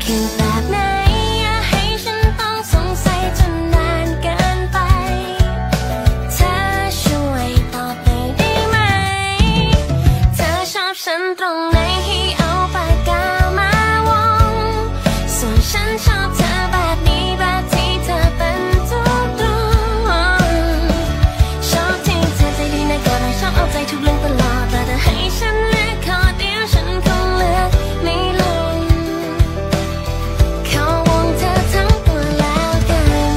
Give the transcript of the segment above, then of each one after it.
คือแบบไหนอย่าให้ฉันต้องสงสัยจนนานเกินไปเธอช่วยตอบหน่อยได้ไหมเธอชอบฉันตรงไหนให้เอาปากกามาวงส่วนฉันชอบเธอแบบนี้แบบที่เธอเป็นทุกดวงชอบที่เธอใจดีนะก็ได้ชอบเอาใจทุกเรื่องตลอดแต่ถ้าให้ฉันเลือกข้อเดียวฉันคงเลือกไม่ลงเข้าวงเธอทั้งตัวแล้วกัน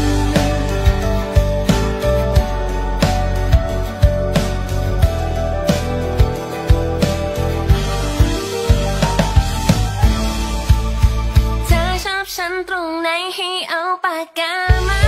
เธอชอบฉันตรงไหนให้เอาปากกามา